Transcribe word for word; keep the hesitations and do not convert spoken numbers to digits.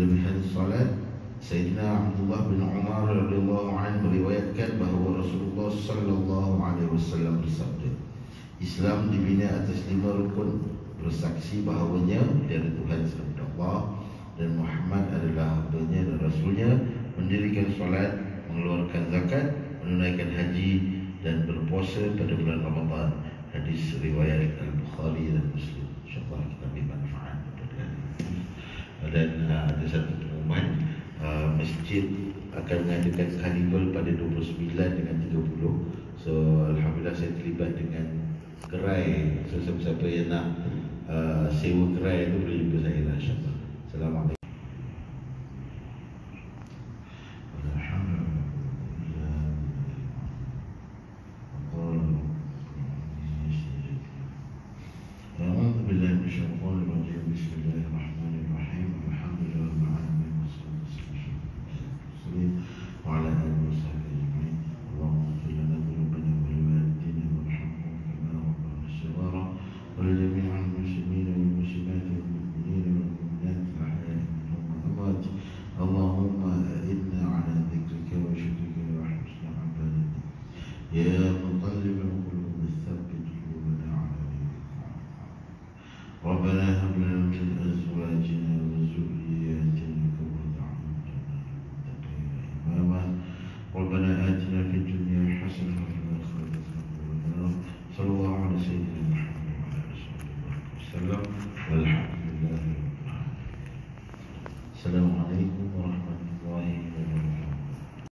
menunaikan salat. Sayyidina Abdullah bin Umar radhiyallahu anhu meriwayatkan bahawa Rasulullah sallallahu alaihi wasallam bersabda, Islam dibina atas lima rukun: bersaksi bahawanya tiada Tuhan selain Allah dan Muhammad adalah hamba-Nya dan Rasul-Nya, mendirikan solat, mengeluarkan zakat, menunaikan haji dan berpuasa pada bulan Ramadan. Hadis riwayat Al-Bukhari dan Muslim. InsyaAllah kita ambil manfaat daripada ini. Dan uh, ada satu pengumuman, uh, masjid akan mengadakan karnival pada dua puluh sembilan dengan tiga puluh. So alhamdulillah saya terlibat dengan gerai. So siapa-siapa yang nak uh, sewa gerai itu boleh jumpa saya lah, insyaAllah. Assalamualaikum.